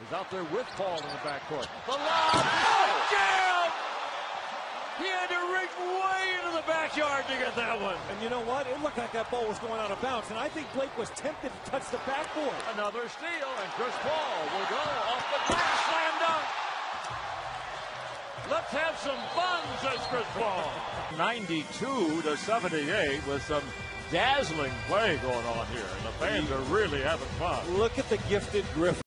He's out there with Paul in the backcourt. The lob! Oh, jam! He had to reach way into the backyard to get that one. And you know what? It looked like that ball was going out of bounds, and I think Blake was tempted to touch the backboard. Another steal, and Chris Paul will go off the glass, slam dunk. Let's have some fun, says Chris Paul. 92-78 with some dazzling play going on here, and the fans are really having fun. Look at the gifted Griffin.